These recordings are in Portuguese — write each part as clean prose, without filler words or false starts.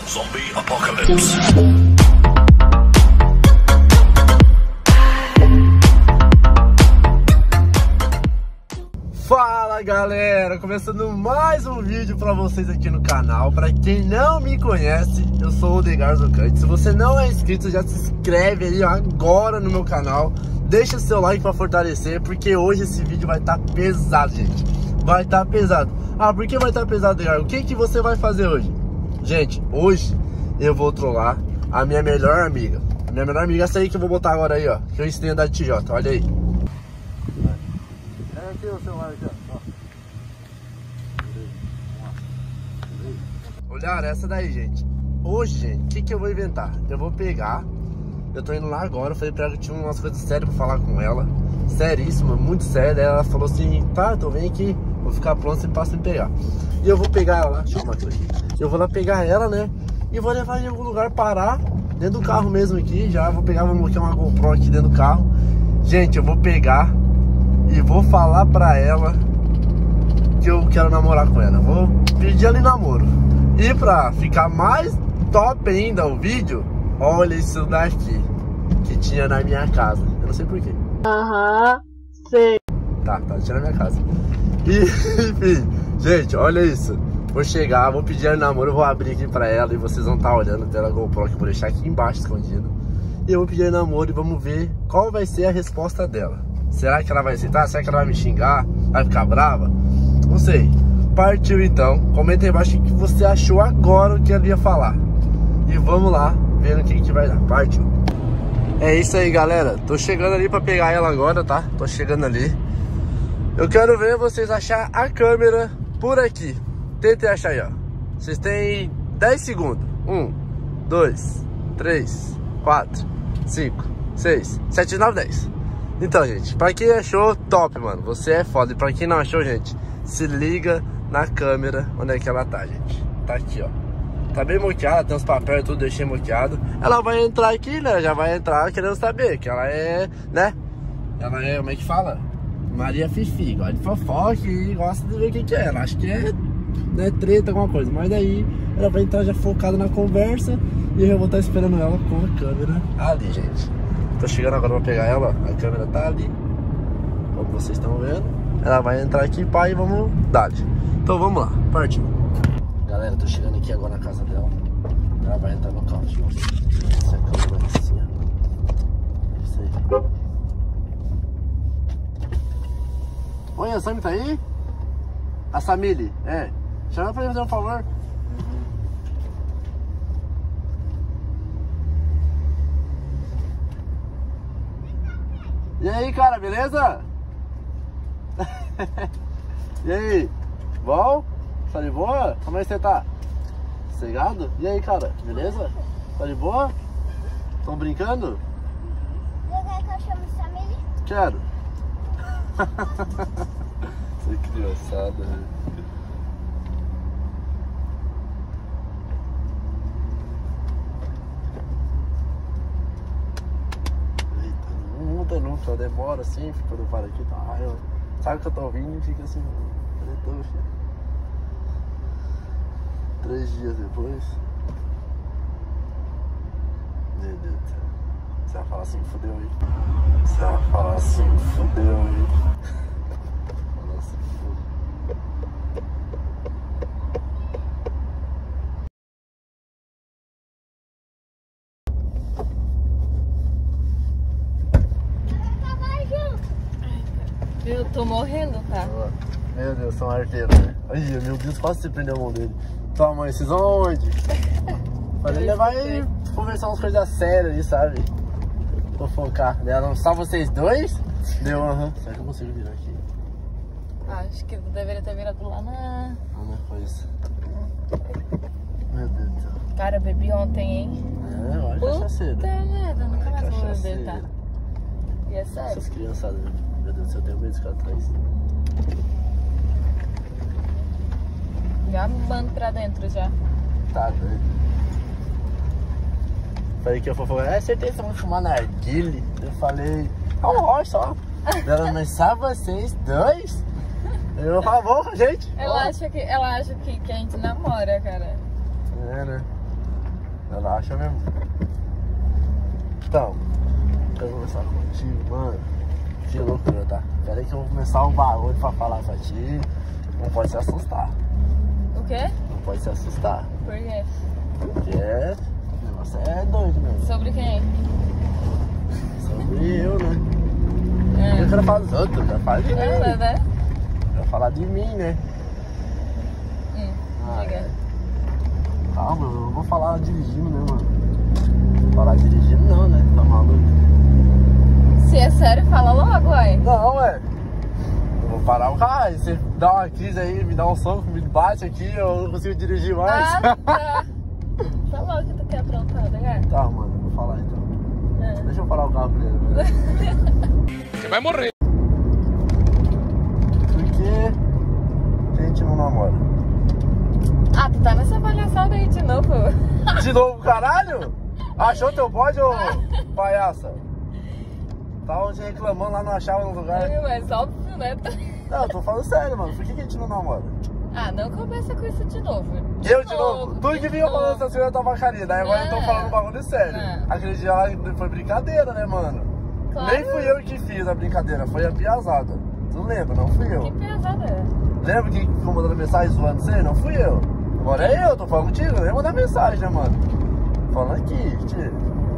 Zombie Apocalypse. Fala galera, começando mais um vídeo pra vocês aqui no canal. Pra quem não me conhece, eu sou o Odegar Zocante. Se você não é inscrito, já se inscreve aí agora no meu canal. Deixa seu like pra fortalecer, porque hoje esse vídeo vai estar pesado, gente. Vai estar pesado. Ah, por que vai estar pesado, Odegar? O que você vai fazer hoje? Gente, hoje eu vou trollar a minha melhor amiga. A minha melhor amiga, essa aí que eu vou botar agora aí, ó. Que eu ensinei a andar de TJ, olha aí. É aqui o celular aqui, ó. Olha essa daí, gente. Hoje, gente, o que eu vou inventar? Eu vou pegar. Eu tô indo lá agora. Eu falei pra ela que tinha umas coisas sérias pra falar com ela. Seríssima, muito séria. Ela falou assim: tá, então vem aqui. Vou ficar pronto, você passa me pegar. E eu vou pegar ela lá. Deixa eu arrumar aqui. Eu vou lá pegar ela, né? E vou levar em algum lugar, parar dentro do carro mesmo aqui. Já vou pegar, vou colocar uma GoPro aqui dentro do carro. Gente, eu vou pegar e vou falar pra ela que eu quero namorar com ela. Vou pedir ela em namoro. E pra ficar mais top ainda o vídeo, olha isso daqui que tinha na minha casa. Eu não sei porquê. Sei. Tá, tinha na minha casa. E, enfim, gente, olha isso. Vou chegar, vou pedir ela em namoro, eu vou abrir aqui pra ela e vocês vão estar olhando dela GoPro que eu vou deixar aqui embaixo escondido. E eu vou pedir ela em namoro e vamos ver qual vai ser a resposta dela. Será que ela vai aceitar? Será que ela vai me xingar? Vai ficar brava? Não sei. Partiu então. Comenta aí embaixo o que você achou agora o que ela ia falar. E vamos lá, vendo o que vai dar. Partiu. É isso aí, galera. Tô chegando ali pra pegar ela agora, tá? Tô chegando ali. Eu quero ver vocês achar a câmera por aqui. Tentem achar aí, ó. Vocês têm 10 segundos. 1, 2, 3, 4, 5, 6, 7, 9, 10. Então, gente, pra quem achou, top, mano. Você é foda. E pra quem não achou, gente, se liga na câmera. Onde é que ela tá, gente? Tá aqui, ó. Tá bem moqueada, tem os papéis e tudo, deixei moqueado. Ela vai entrar aqui, né? Já vai entrar querendo saber que ela é, né? Ela é, como é que fala? Maria Fifi, gosta de fofoca e gosta de ver o que é. Ela acha que é, né, treta, alguma coisa. Mas daí ela vai entrar já focada na conversa e eu vou estar esperando ela com a câmera ali, gente. Tô chegando agora pra pegar ela, a câmera tá ali, como vocês estão vendo. Ela vai entrar aqui, pai, e vamos dar. Então vamos lá, partiu. Galera, tô chegando aqui agora na casa dela. Ela vai entrar no carro, deixa eu ver. Essa câmera vai assim, ó. Isso aí. Oi, a Sammy tá aí? A Samile, é. Chama pra ele fazer um favor. E aí, cara, beleza? E aí? Bom? Tá de boa? Como é que você tá? Sossegado? E aí, cara, beleza? Tá de boa? Tão brincando? Você quer que eu chame Samile? Quero. Você é criançada, velho. Nunca demora assim, quando eu paro aqui, tá? Sabe que eu tô ouvindo e fica assim, filho. 3 dias depois. Meu Deus do céu. Você vai falar assim, fudeu aí. Você vai falar assim, fudeu aí. Fala assim, fudeu. Eu tô morrendo, tá? Meu Deus, são arteiros, né? Ai, meu Deus, quase você prendeu a mão dele. Tua mãe, vocês vão aonde? Falei, ele vai conversar umas coisas sérias ali, sabe? Fofocar. Deram só vocês dois? Deu, aham. Será que eu consigo virar aqui? Acho que deveria ter virado lá na... Não, não foi isso. Meu Deus do céu. Cara, eu bebi ontem, hein? É, olha a cachaceira. Puta merda, nunca mais vou beber, Cachaceira. tá? E é sério. Essas criançadas, né? Meu Deus do céu, eu tenho medo de ficar atrás. Já me mando pra dentro, já. Tá doido. Falei que eu fofocar. É certeza que vamos fumar narguile. Eu falei, é um rocha só. Ela, mas só vocês dois? Eu falo, gente. Ela acha que a gente namora, cara. É, né? acha mesmo? Então, eu vou começar contigo, mano. Que loucura, tá? Pera aí que eu vou começar um bagulho pra falar pra ti. Não pode se assustar. O quê? Não pode se assustar. Por quê? Porque o negócio é doido mesmo. Sobre quem? Sobre eu, né? Eu quero falar dos outros, eu quero falar de mim. né? Eu quero falar de mim, né? Diga. Calma, eu não vou falar dirigindo, né, mano? Falar dirigindo não, né? Tá maluco? Se é sério, fala logo, ué. Não, ué. Eu vou parar o carro, aí você dá uma crise aí, me dá um soco, me bate aqui, eu não consigo dirigir mais. Ah, tá. Fala logo que tu quer aprontar, né? Tá, mano, eu vou falar então. Deixa eu parar o carro primeiro, velho. Você vai morrer. Por que a gente não namora? Ah, tu tá nessa palhaçada aí de novo. De novo, caralho? Achou teu bode, ô palhaça? Tava te reclamando lá, não achava no lugar. Mas óbvio, né? Não, eu tô falando sério, mano. Por que a gente não namora? Ah, não começa com isso de novo. Eu de novo? Tu que vinha falando essas coisas da tabacaria, daí agora eu tô falando um bagulho sério. Aquele dia lá foi brincadeira, né, mano? Claro. Nem fui eu que fiz a brincadeira, foi a piazada. Tu lembra? Não fui eu. Que pesada. Lembra que ficou mandando mensagem zoando você? Não fui eu. Agora é eu, tô falando contigo, nem mandar mensagem, né, mano? Falando aqui, tio.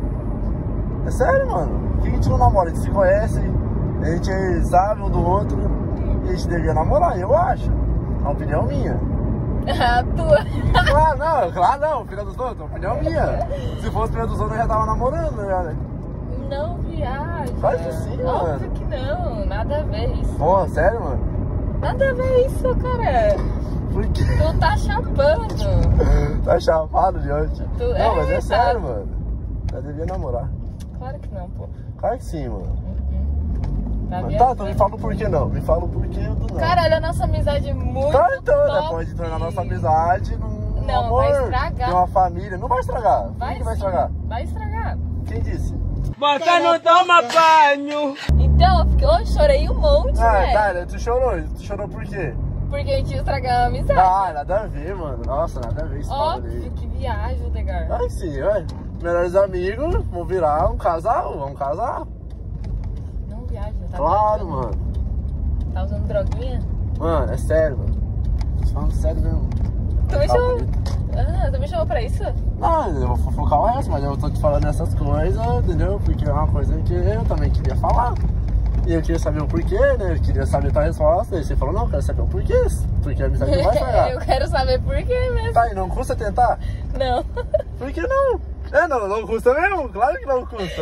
É sério, mano? Por que a gente não namora? A gente se conhece, a gente sabe um do outro, e a gente devia namorar, eu acho. É uma opinião minha. A tua. Claro não, filha dos outros, é uma opinião minha. Se fosse filha dos outros, eu já tava namorando, né? Não viaja. Claro que sim, mano. Óbvio que não, nada a ver isso. Pô, sério, mano? Nada a ver isso, cara. Por quê? Tu tá chapando. Tá chapado de hoje? Não, mas é sério, mano. Eu devia namorar. Claro que não, pô. Claro que sim, mano. Tá, então me fala o porquê não. Me fala o porquê do não. Caralho, a nossa amizade é muito Claro, então, né? top. Pode tornar a nossa amizade num Não, amor, vai estragar. de uma família. Não vai estragar. Quem que vai estragar? Vai estragar. Quem disse? Você não toma banho. Então, eu chorei um monte, velho. Tá, tu chorou. Tu chorou por quê? Porque a gente ia estragar a amizade. Ah, nada a ver, mano. Nossa, nada a ver esse bagulho Óbvio aí. que viagem, Odegar. Ai, sim, ué. Melhores amigos vão virar um casal, vamos casar. Não viaja, tá? Claro, viajando. mano. Tá usando droguinha? Mano, é sério, mano. Tô falando sério mesmo. Tu me Tá chamou. bonito. Tu me chamou pra isso? Não, eu vou fofocar o resto, mas eu tô te falando essas coisas, entendeu? Porque é uma coisa que eu também queria falar. E eu queria saber o porquê, né? Eu queria saber a tua resposta. E você falou, não, eu quero saber o porquê. Porque a amizade não vai estragar. Eu quero saber por quê mesmo. Tá, e não custa tentar? Não. Por que não? Não custa mesmo? Claro que não custa.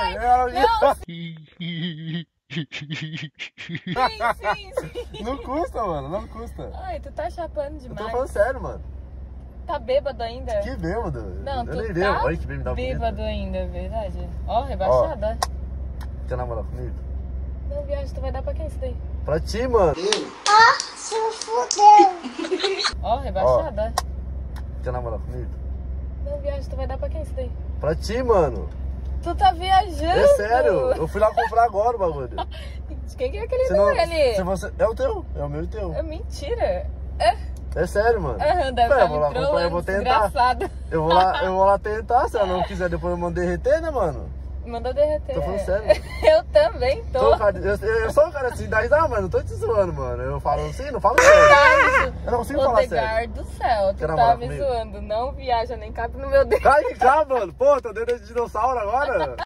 Sim. Não custa, mano, não custa. Ai, tu tá chapando Eu demais. tô falando sério, mano. Tá bêbado ainda? Que bêbado. Não, eu tu nem tá bêbado. Olha que bem me dá bêbado ainda, é verdade. Ó, rebaixada. Quer namorar comigo? Não, viagem, tu vai dar pra quem isso daí? Pra ti, mano. Se fudeu. Ó, rebaixada. Quer namorar comigo? Não, viagem, tu vai dar pra quem isso daí? Pra ti, mano. Tu tá viajando. É sério. Eu fui lá comprar agora o bagulho. De quem que é aquele dele ali? Se você... É o teu. É o meu e o teu. É mentira. É sério, mano. Deve eu estar vou me lá comprar, eu trolando, vou tentar. desgraçado. Eu vou lá tentar. Se ela não quiser, depois eu mando derreter, né, mano? Manda derreter. Tô falando sério. Eu também tô. Eu sou um cara assim, dá risada, mas não tô te zoando, mano. Eu falo assim, não falo sério. Eu não consigo falar sério. Odegar do céu, tu Quer tá namorar me comigo? zoando. Não viaja, nem cabe no meu dedo. Cai que cá, mano. Pô, teu dedo é de dinossauro agora.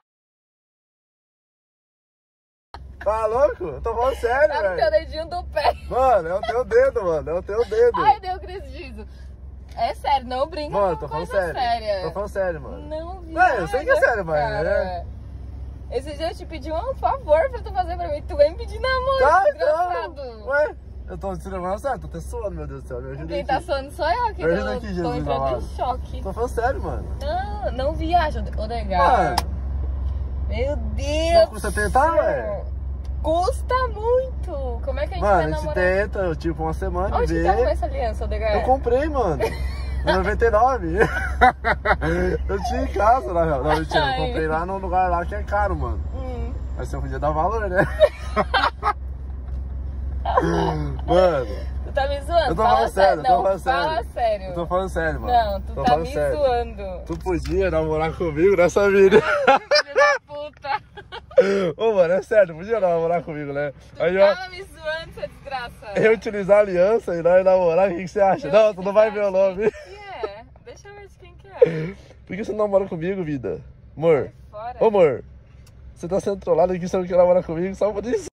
Tá louco? Eu tô falando sério, Tá no teu velho. dedinho do pé. Mano, é o teu dedo, mano. É o teu dedo. Ai, deu crise de riso. É sério, não brinca Mano, com tô falando coisa sério. séria. Tô falando sério, mano. Não Não, eu sei que é sério, mas, cara. né? Esse dia eu te pedi um favor pra tu fazer pra mim. Tu vem me pedir namoro, Tá, desgraçado. então. Ué, eu tô te levando a sério. Tô até suando, meu Deus do céu. Me ajuda Quem aqui. tá suando sou eu, que Me ajuda eu aqui, tô Jesus entrando amado. em choque. Tô falando sério, mano. Não viaja, Odegar. Mano. Meu Deus. Não custa tentar, do céu. ué? Custa muito. Como é que a gente Mano, vai a gente namorar? tenta, tipo, uma semana Onde de que ver. arrumou essa aliança, Odegar? Eu comprei, mano. Em 99. Eu tinha em casa, na real. Não, mentira, eu comprei lá num lugar lá que é caro, mano. Mas você podia dar valor, né? Mano, Tu tá me zoando? Eu tô falando sério, Não, tô falando sério. fala sério. Eu tô falando sério, mano. Não, tu tô tá falando me sério. zoando. Tu podia namorar comigo nessa vida. Filho da puta. Ô, mano, é sério, podia namorar comigo, né? Aí, ó, Tava me zoando, seu desgraçado. eu utilizar a aliança e nós namorar, o que você acha? Não, tu não vai ver o nome. Que é? Deixa eu ver de quem que é. Por que você não namora comigo, vida? Amor, Fora. ô amor, você tá sendo trollado aqui, você não quer namorar comigo, só por isso.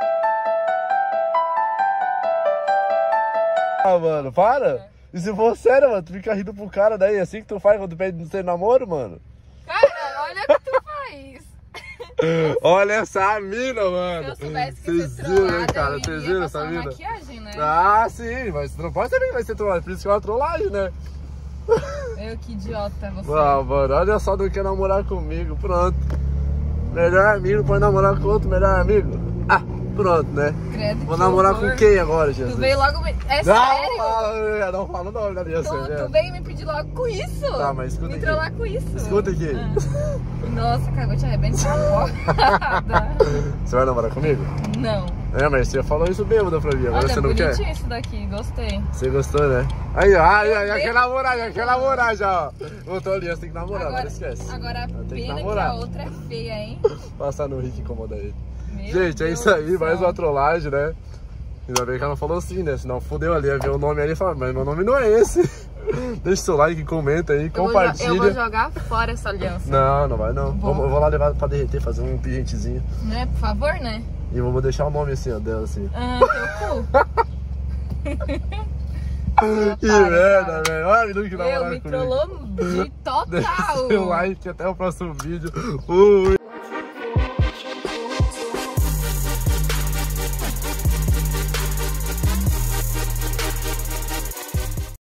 Ah, mano, para! E se for sério, mano, tu fica rindo pro cara daí, assim que tu faz quando tu pede no seu namoro, mano? Cara, olha o que tu faz. Olha essa mina, mano! Se eu soubesse que Vocês você viram, trollada, cara? eu Vocês iria viram passar essa mina? maquiagem, né? Ah, sim, mas você não pode saber que vai ser trollagem, por isso que é uma trollagem, né? Que idiota você. Ah, mano, olha só, não quer namorar comigo, pronto. Melhor amigo pode namorar com outro melhor amigo. Ah, pronto, né? Credo, Vou que namorar horror. com quem agora, Jesus? Tu veio logo me... É Não, sério? não fala o nome da aliança. Tu veio me pedir logo com isso? Tá, mas escuta me aqui. trollar com isso? Escuta aqui. Nossa, cara, eu vou te arrebentar a porrada. Você vai namorar comigo? Não. É, mas você falou isso bêbada pra mim, agora Olha, você não quer? bonitinho isso daqui, gostei. Você gostou, né? Aí, ó, já quer namorar, já, ó. Voltou ali, você tem que namorar, Agora, não esquece. agora a Tem que pena que namorar. a outra é feia, hein? Passar no Rick e incomodar ele. Meu Gente, é Deus isso aí, do mais céu. uma trollagem, né? Ainda bem que ela falou assim, né? Senão fudeu ali, ia ver o nome ali e falar, mas meu nome não é esse. Deixa seu like, comenta aí, compartilha. Eu vou jogar fora essa aliança. Não vai não. Eu vou lá levar pra derreter, fazer um pingentezinho. Né? Por favor, né? E vou deixar o nome assim, ó, dela assim. Ah, teu cu. Que merda, velho. Olha a menina que Meu, namora me comigo. trollou de Deixa total. seu like, até o próximo vídeo. Fui.